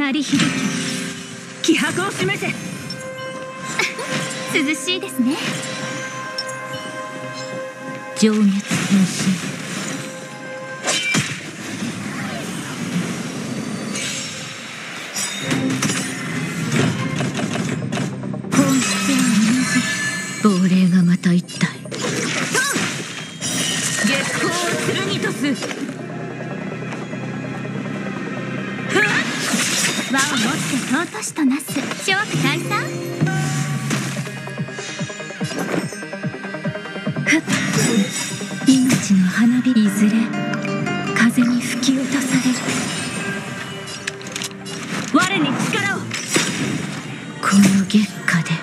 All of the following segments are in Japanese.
鳴り響き気迫を示せ。 涼しいですね。 情熱変身。亡霊がまた一体。月光を剣とす。 輪をもって尊しとなす諸悪退散。 命の花火いずれ風に吹き落とされる。我に力を。この月下で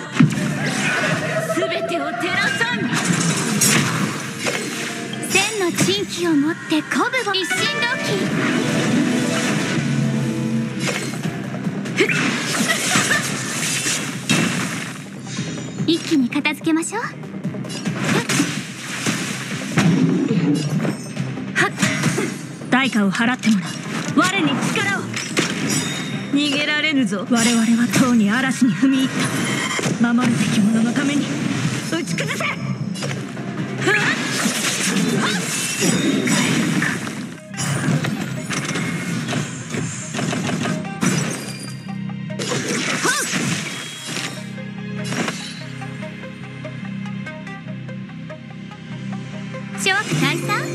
全てを照らさん。 千の珍気をもって鼓舞を一心同期。一気に片付けましょう。 代価を払ってもらう。我に力を。逃げられぬぞ。我々はとうに嵐に踏み入った。守るべき者のために打ち崩せ。 諸悪退散。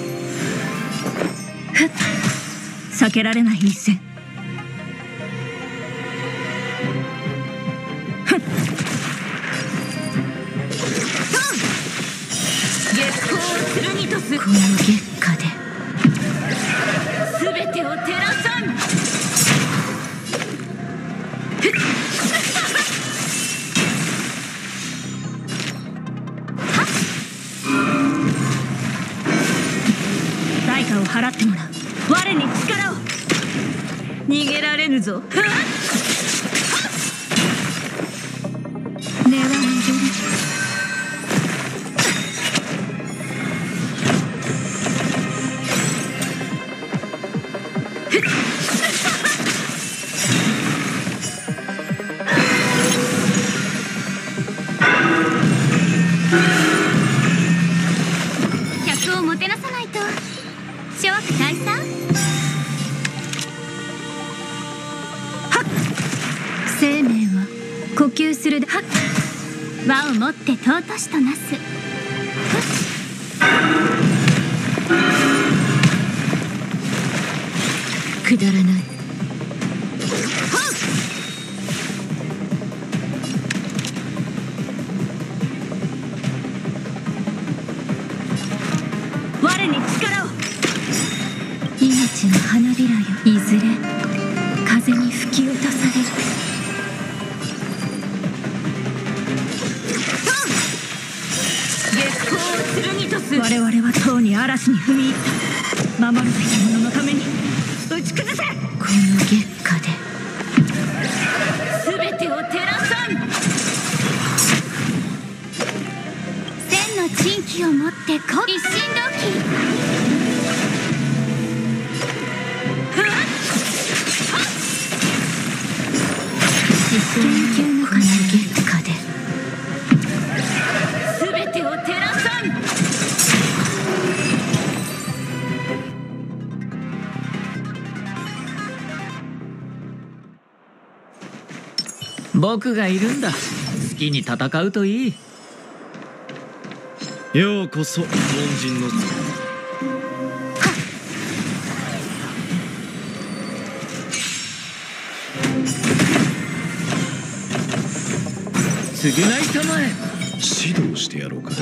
避けられない一戦。月光を剣とす。この月下で全てを照らさん。代価を払ってもらう。我に力を。逃げられぬぞ。根は逃げる。 客をもてなさないと。諸悪退散。 生命は呼吸する。 輪をもって尊しとなす。 くだらない。我に力を。命の花びらよ、いずれ風に吹き落とされる。月光を剣とす。我々はとうに嵐に踏み入った。守るべき者のために打ち崩せ。この月下で全てを照らさん。 千の珍気をもって一心同期。 研究のこの月下で全てを照らさん。 僕がいるんだ。好きに戦うといい。 ようこそ凡人の償いたまえ。 指導してやろうか。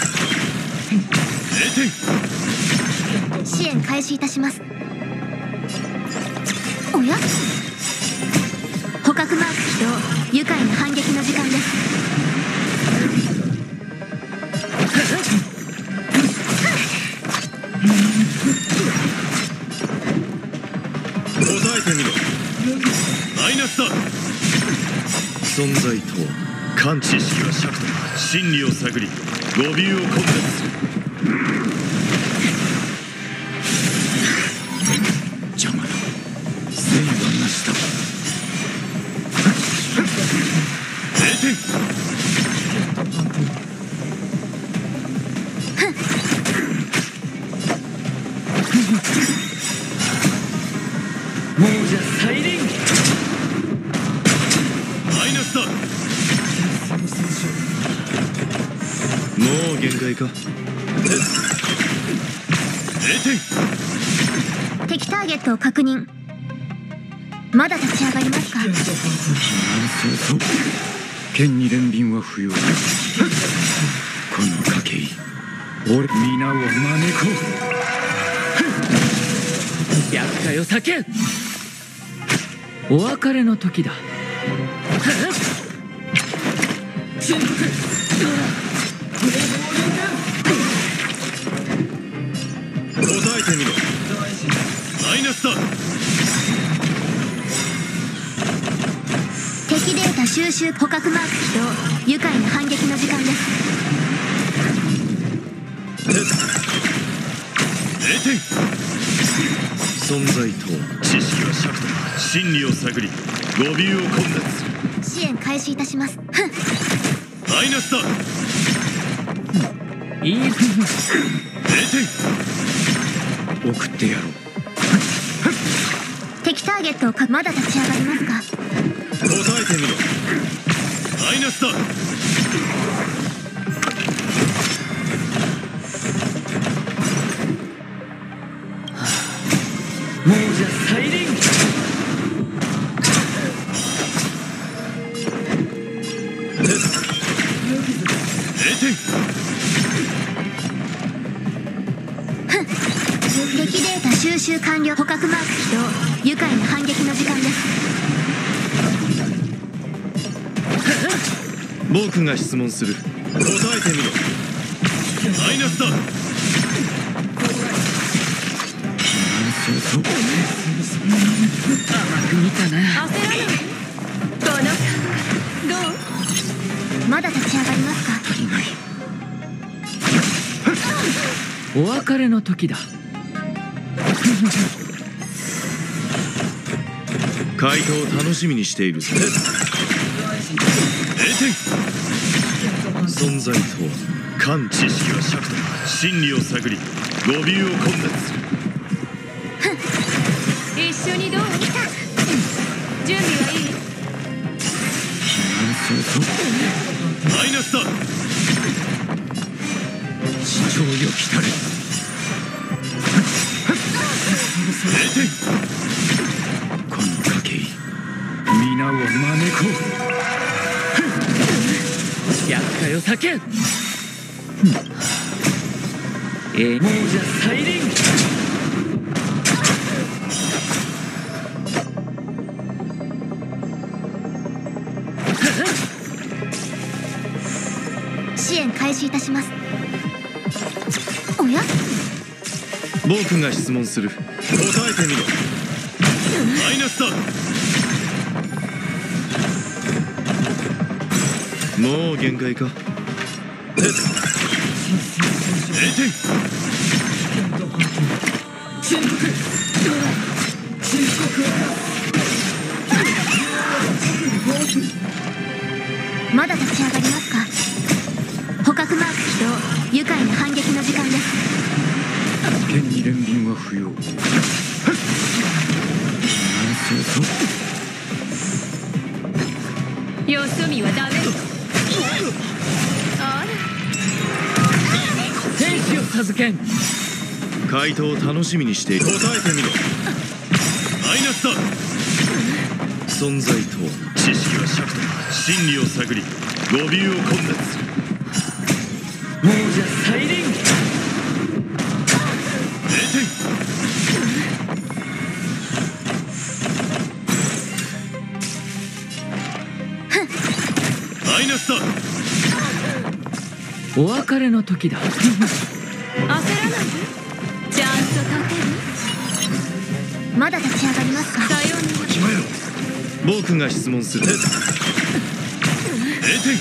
支援開始いたします。おや、捕獲マーク起動。愉快な反撃の時間です。 答えてみろ。マイナスだ。存在とは感知識は尺と真理を探り語尾を根絶する。邪魔だ。戦意はなしだ。 点。 もうじゃサイレンマイナスだ。もう限界か。0点。 敵ターゲットを確認。まだ立ち上がりますか？ 剣に連輪は不要。この賭けい俺皆を招こう。 厄介を避け。お別れの時だ。 答えてみろ。マイナスだ。 敵データ収集捕獲マーク起動。愉快な反撃の時間です。 0点。存在とは知識は尺と真理を探り語尾を混雑する。 支援開始いたします。 マイナスだ。 いい。 0点。 送ってやろう。 敵ターゲットをまだ立ち上がりますか？ 答えてみろ。マイナスだ。 もうじゃサイレン 0点。 敵データ収集完了。捕獲マーク起動。愉快な反撃の時間です。 僕が質問する。答えてみろ。マイナスだ。 甘く見たな。 焦らない。この感覚どう？ まだ立ち上がりますか？ 足りない。 お別れの時だ。 回答を楽しみにしているぞ。0点。存在とは感知識は尺と真理を探り語尾を混雑する。 一緒にどう？準備はいい？ マイナスだ。 地上よ来たれ。 0点。 この賭けい皆を招こ厄介を避け。もうじゃサイレン支援開始いたします。おや？ 僕が質問する。答えてみろ。マイナスだ。もう限界か。0点。 まだ立ち上がりますか？捕獲マーク起動。愉快な反撃の時間です。 う。剣に連輪は不要。 よそ見はダメ。あら。 天使を授けん。 回答を楽しみにしている。答えてみろ。マイナスだ。存在とは知識は尺と真理を探り語尾を混雑する。 もうじゃサイレン 0点。マイナスだ。 お別れの時だ。 焦らないで。ちゃんと立てる？ まだ立ち上がりますか？ さようなら。 決まえろ。 僕が質問する。0点。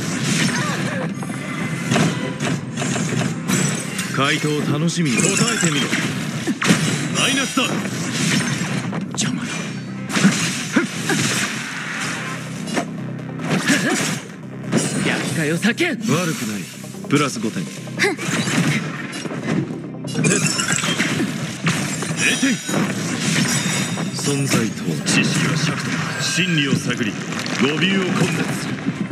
回答を楽しみに答えてみろ。マイナスだ。 邪魔だ。 戦いを避けん。 悪くない。プラス5点。0点。存在と知識は尺と真理を探り語尾を混雑する。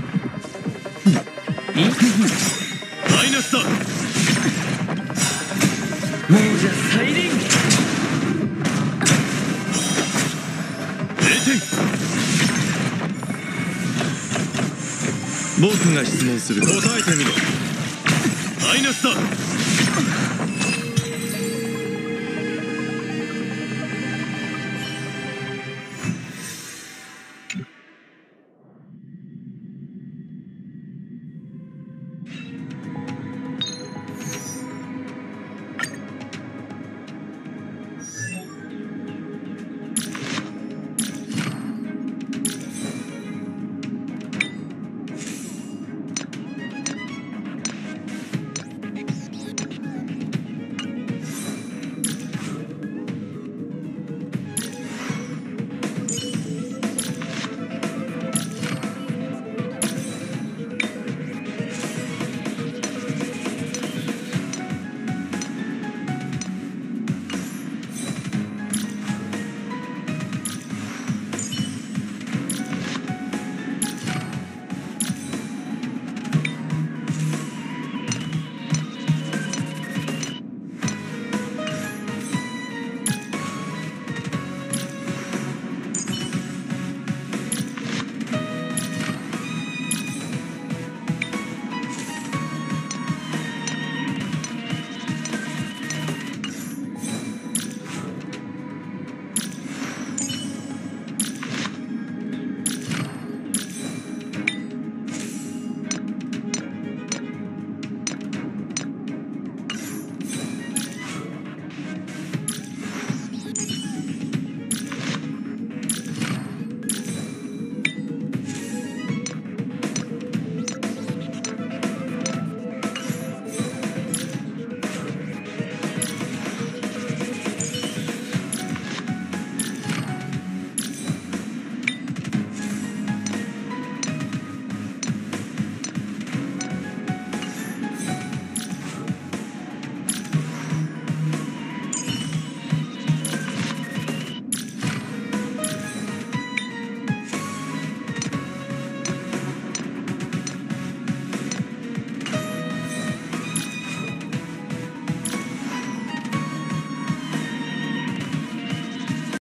マイナスだ。 もうじゃ再臨。 0点。僕が質問する。答えてみろ。マイナスだ。